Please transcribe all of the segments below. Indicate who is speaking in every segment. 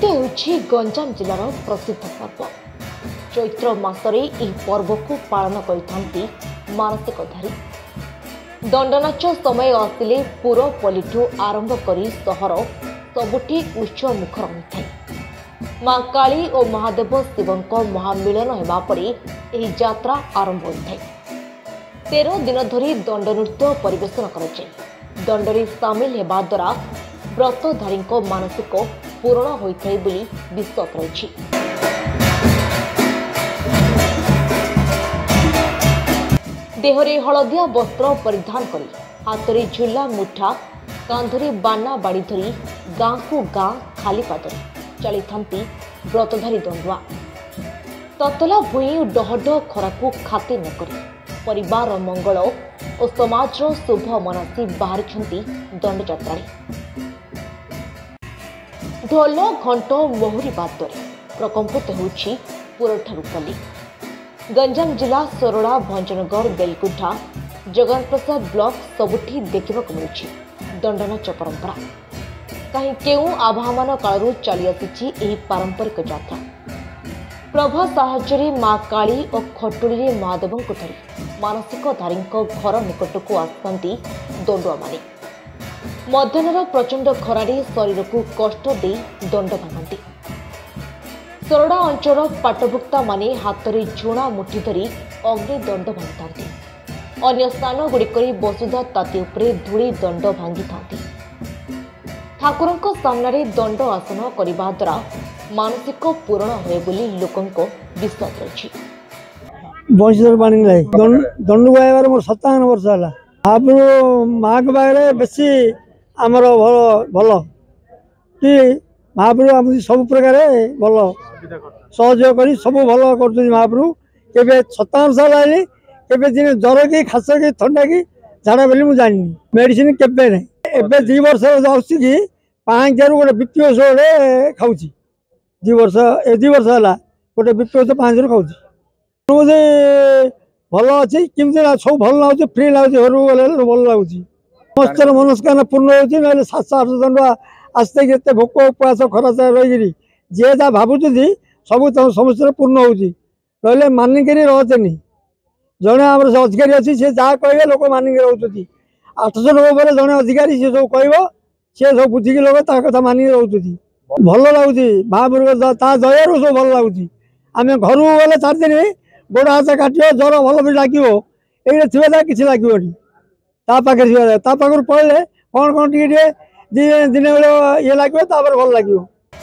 Speaker 1: नृत्य होछि गंजाम जिलार प्रसिद्ध पर्व। चैत्र मासरे यह पर्व को पालन करिथांती मानसिकधारी। दंडनाच समय आसिले पुरपल्लीठू आरंभ करी सहर सबुठी उत्सव मुखर होइଥାଏ। मां काली और महादेव शिवंक महामिलन हेबा परे एही यात्रा आरंभ होइଥାଏ। 13 दिन धरी दंड नृत्य परिवेशन कराଯାए। दंडरे सामिल हेबा द्वारा व्रतधारी मानसिक पूरण होइଥାଏ बोली विश्वास रही। देहरे हलदिया वस्त्र परिधान करी हाथरे झुला मुठा कांधरे बाना बाड़ी धरी गाँ को गाँ खाली पादरे चली व्रतधारी दंडुआ। ततला भूई डहड खरा को खातिर नकरी परिवार मंगल और समाज शुभ मनासी बाहरी दंडयात्रा। ढोल घंट मोहरी बाद्य प्रकम्पित होउछि पुरठारू पल्ली। गंजाम जिला सोरड़ा भंजनगढ़ बेलकुठा जगन प्रसाद ब्लॉक सबुठी देखा मिलुछि दंडनाच परंपरा। कहीं केउ आभामान कालू चली आसी पारंपरिक यात्रा। प्रभा साहाय्य मां काली और खटुली महादेव को धरी मानसिकधारी घर निकट को आसती दंडुआ माने। मध्याह्न प्रचंड खरारे शरीर को कष्ट दे दंड भांगती। सोरड़ा अंचल पाटभुक्ता माने हाथरे झुणा मुठी धरी अग्नि दंड भांगी। अन्य स्थान गुड़िक वसुधा ताती उपरे धूली दंड भांगी था। ठाकुर सामने दंड आसन करने द्वारा मानसिक पूरण हुए बोली लोकों विश्वास रही।
Speaker 2: बंशीधर पानी दंड गायबार मोर 57 वर्ष है। आप माँ के पाखे बेसी आमर भल कि महाप्रभु आम सब प्रकार भल सहयोग कर सब भल कर। महाप्रभु के 57 साल आई के दिन ज्वर कि खास कि थंडा कि झाड़ा बोली मुझे जानी मेडिसिन केवे ना। एवं 2 वर्ष आसी कि 5 गोटे बीपी औषध खाऊँ 2 वर्ष 2 वर्ष है गोटे बीपी औषध 5 खाऊँ मुझे भल अच्छी कमी सब भल लगुच फ्री लगुच घर गले भल लगुच समस्त मनस्कामना पूर्ण होती ना 700-800 दंड आसते के भोक उपवास खरा रही जी जहाँ भावुँच सब समस्त पूर्ण होते मानिक रहते जड़े आम अधिकारी अच्छी सी जहाँ कहे लोक मानिक रोच 800 लोक पर जड़े अधिकारी सी सब कह सी सब बुझिकी लोग कथा मानिक रोच भल लगुच महाप्रभु ता दयारू सब भल लगुच। आम घर गले 4 दिन गोड़ हाथ काट ज्वर भल भी लगे ये थी किसी लगे पाखे पड़े कौन कौन टे दिन ये लगे भल लगे।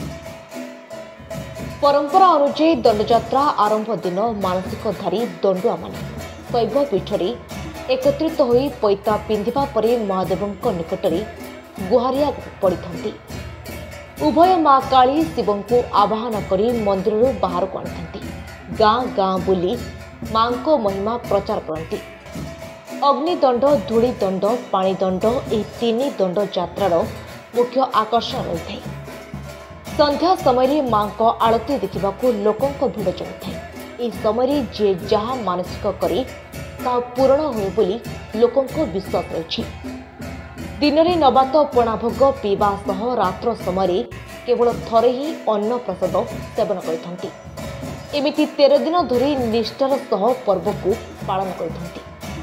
Speaker 1: परंपरा अनुଯାयी दंडयात्रा आरंभ दिन मानसिकधारी दंडुआ माने शैव पीठरे एकत्रित होई पैता पिंधिबा परे महादेव निकटरे गुहारिया पड़िथांती। उभय मां काली शिवं को आवाहन करी मंदिर बाहर को आनी गाँ गाँ बुली मां को महिमा प्रचार करती। अग्निदंड धूली दंड पानी दंड यह 3 दंड यात्रार मुख्य आकर्षण रही है। संध्या समय मां को आरती देखा लोकों भिड़ जमी इस समय जे जहाँ मानसिक करे पूरण हुए बोली लोकों विश्वास रही। दिन में नबात पणाभोग पीवा सह रात्र समय केवल थरे ही अन्न प्रसाद सेवन करथंती। एमिति 13 दिन धरी निष्ठार सह पर्व को पालन करथंती।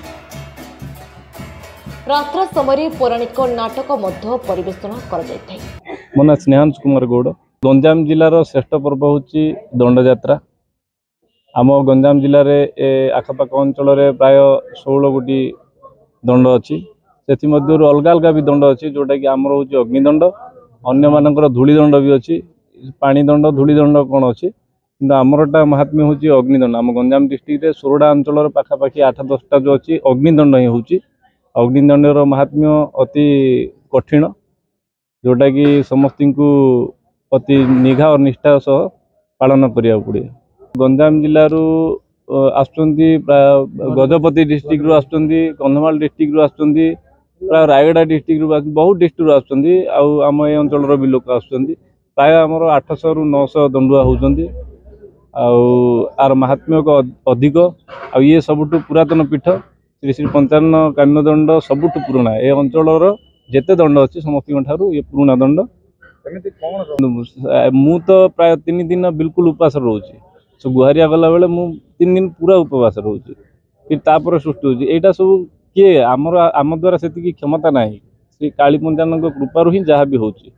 Speaker 1: रात्र समय पौराणिक नाटक मध्य परिवेषण कर जायथाय।
Speaker 3: मो ना स्नेहांश कुमार गौड़। गंजाम जिलार श्रेष्ठ पर्व होची दंडयात्रा। आम गंजाम जिले में आखपाख अंचल प्राय 16 गोटी दंड अच्छी से अलग अलग भी दंड अच्छी जोटा कि आमर हूँ अग्निदंड अन्य मानकर धूलीदंड भी अच्छी पानी दंड धूलीदंड कौन अच्छी कि आमरटा महात्म्य हूँ अग्निदंड। आम गंजाम डिस्ट्रिक्ट सोरड़ा अंचल पाखापाखि 8-10टा जो अच्छी अग्निदंड ही हूँ। अग्निदंडर महात्म्य अति कठिन जोटा कि समस्त को अति निघा और निष्ठा सह पालन करिया पड़े। गंजाम जिलू आसुँच गजपति डिस्ट्रिक्ट रु आसुँच कंधमाल डिस्ट्रिक्ट रु आसुँच प्राय रायगड़ा डिस्ट्रिक्ट रु बहुत डिस्ट्रिक्ट आसुँच आम ए अंचल भी लोक आसुँच प्राय आमर 800 ରୁ 900 दंडुआ होउछंती। आर महात्म्य को अधिक आ ये सबुठु पुरातन पीठ श्री श्री 55 काम्यदंड सबुठु पुराणा ए अंचल जेते दंड अच्छी समस्त ये पुराणा दंड मु तो प्राय 3 दिन बिल्कुल उपास रोचे सो गुहारिया गला बेले मु 3 दिन पूरा उपवास रोचे फिर तापर सृष्टि होची एटा सब किए आमर आम द्वारा सेतिकी क्षमता नाही श्री काली पंचानन कृपारु ही जहाँ भी होची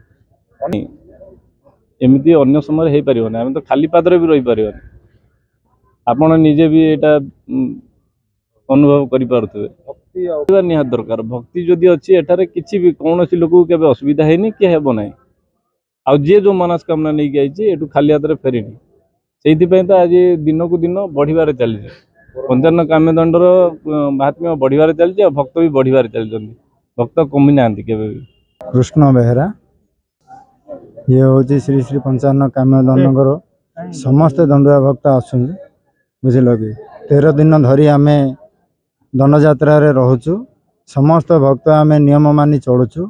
Speaker 3: एमती अन्य समय हो पार आम तो खाली पादरे भी रही पार आपण निजे भी एटा अनुभव करें निहात दरकार भक्ति जदि अच्छी एठारे किसी भी कौन लोक के असुविधा है कि हेब ना आ जी जो मनस्कामना नहीं आई खाली हाथ में फेरीनी से तो आज दिन को दिन बढ़िबार चली पंचान्न काम्यदंडर महात्म्य बढ़िबार चलती भक्त भी बढ़िबार चलते भक्त कमी ना केवे भी।
Speaker 4: कृष्ण बेहरा ये हूँ श्री श्री पंचान्न काम्यदंडर समस्त दंडुआ भक्त आसुन बुझल कि 13 दिन धरी आम दंड यात्रा रोचु समस्त भक्त आम नियम मानि चलुचु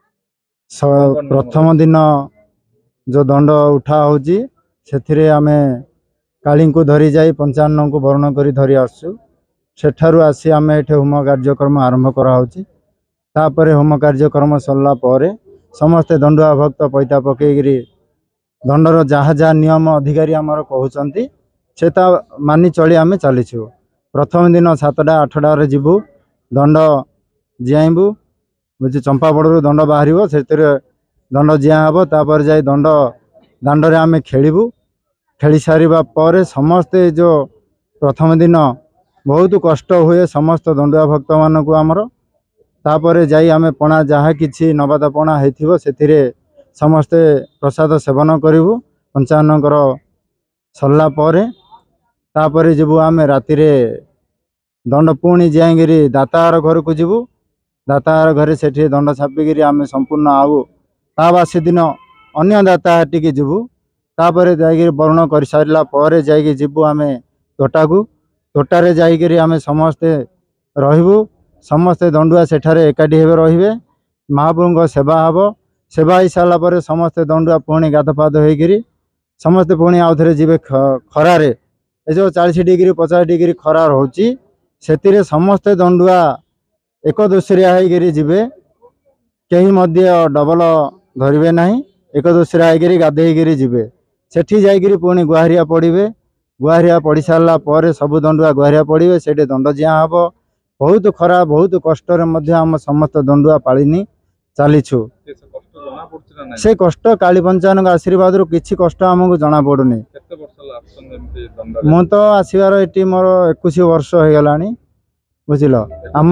Speaker 4: प्रथम दिन जो दंड उठा होची से आम काली को धरी जाई 55 को वर्ण करी धरी आसु सेठारु आसी आम एठे होम कार्यक्रम आरंभ कराउची तापरे होम कार्यक्रम सरला परे समस्ते दंडुआ भक्त पैता पकईकरी दंडर जहाँ जहाँ नियम अधिकारी आमर कहउचंती सेता मानि चली आम चलीछु प्रथम दिन 7टा 8टा जीवु दंड जियाबू बुझे चंपाबड़ू दंड बाहर से दंड जिया हम तापर जाए दंड दांडे आम खेलू खेली सारिबा परे समस्ते जो प्रथम दिन बहुत कष्ट हुए समस्त दंडुआ भक्त मानक आमर तापर जाई आम पणा जहाँ किसी नवादा पणा होइथिबो सेथिरे समस्ते प्रसाद सेवन करूँ 55 सरला परे तापर जीवु आम राति दंड पुणी जाइरी दातार घर को जीवु दातार घरे से दंड छापिकी आम संपूर्ण आउ ता बासी दिन अन्य दाताहाटी की जीवु तापर जाइए वर्ण कर सारा पर जाइए जीवु आम तोटा को तोटारे जाइए आम समस्ते रहिबु समस्ते दंडुआ सेठारे एकाठी हेबे रहिबे महाप्रभु सेवा हब सेवा ही सारा पर समस्ते दंडुआ पुणी गाधपाध होकर समस्ते पुणी आउ थे जी खरारे ए जो 40 डिग्री 50 डिग्री खरा रोची से समस्ते दंडुआ एक दोसरिया होकर जीवे कहीं मध्य डबल धरवे ना एक दोसरिया होकर गाधेकर जीवे सेठी जाइए पुणी गुहारिया पड़े गुहारिया पड़ सारा पर सब दंडुआ गुहारिया पड़े से दंड जिया हम बहुत खरा बहुत कष्ट आम समस्त दंडुआ पालिनी चलीछु से कष्ट काली पंचानन आशीर्वाद रु किछि कष्ट आमको जना पड़ुनी मु तो आसबार ये मोर 21 वर्ष हो गलानी बुझल आम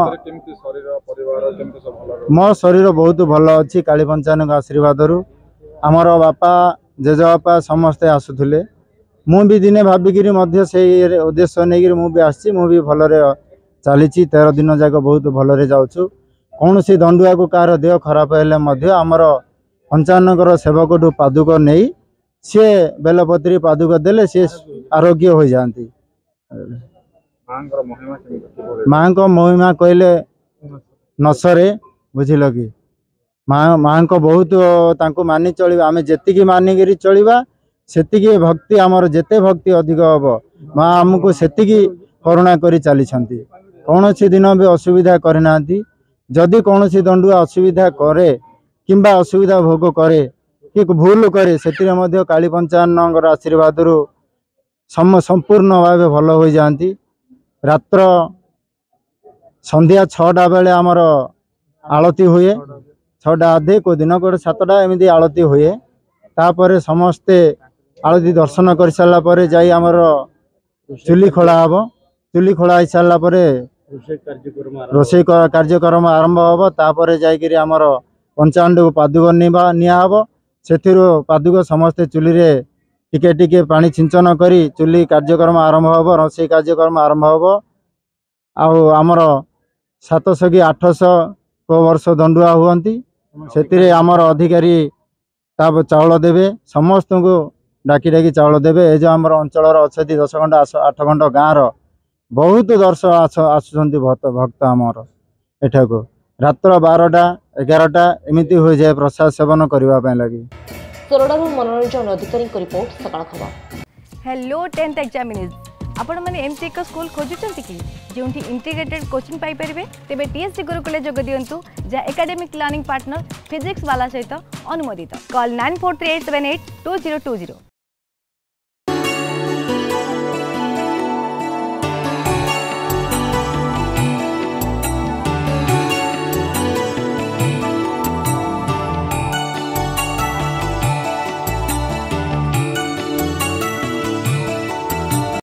Speaker 4: मो शरीर बहुत भल अच्छी काली पंचानन आशीर्वाद रु आमर बापा जेजेबापा समस्ते आसुले मु भी दिने भाविकी से उद्देश्य नहीं मुझे आसी मुझे भलरे चली 13 दिन जाक बहुत भलरे जाऊँ कौन सी दंडुआ को कार देह खराब हेल्ले आमर 55 सेवक पादुक नहीं सी बेलपत्री पादुक देले सी आरोग्य हो जाती माँ को महिमा कहले नसरे बुझल कि माँ को बहुत तांको मानि चलिबा आमे जेतिकी मानिकी चलिबा सेतिकी भक्ति आमर जेते भक्ति अधिक हम माँ आमको सेतिकी करुणा करी चली कौन सी दिन भी असुविधा करना जदि कौन सी दंडुआ असुविधा करे किंबा असुविधा भोग करे कि भूल करे से काली पंचानन आशीर्वाद रु संपूर्ण भाव भल हो जाती रात्र संध्या 6टा बेले आमर आलती हुए 6टा आधे को दिन को 7टा एमती आलती हुए तापर समस्ते आलती दर्शन कर सारा पर जाई आमर चुली खोला हम चुली खोला हो सारा पर रोषे कार्यक्रम आरंभ हम तापर जाइए आमर 55 को पादुक निहब से पादुक समस्ते चुली रे टिके टिके पानी छिंचन करी चुली कार्यक्रम आरंभ हम रोषे कार्यक्रम आरंभ हम आमर 700 कि 800 को वर्ष दंडुआ हुअंती से आमर अधिकारी ताप चाउल देवे समस्त को डाकी डाकी चाउल देवे ए जो आमर अंचल अच्छा 10 घंटा 8 घंटा गाँव बहुत दर्शक आसुंच भक्त आमर एठा को रात्र 12टा 11टा एमती हो जाए प्रसाद सेवन करने लगी।
Speaker 1: सोरडारू मनोरंजन अधिकारी रिपोर्ट सकाळ खबर।
Speaker 5: हेलो 10th एग्जामिनीज आपण माने एमती एक स्कूल खोजुचंती कि जो इंटीग्रेटेड कोचिंग पाई परिबे तेबे टीएससी गुरुकुले जोग दियंतु जा एकेडमिक लर्निंग पार्टनर फिजिक्स वाला सहित अनुमोदित। कॉल 9438782020।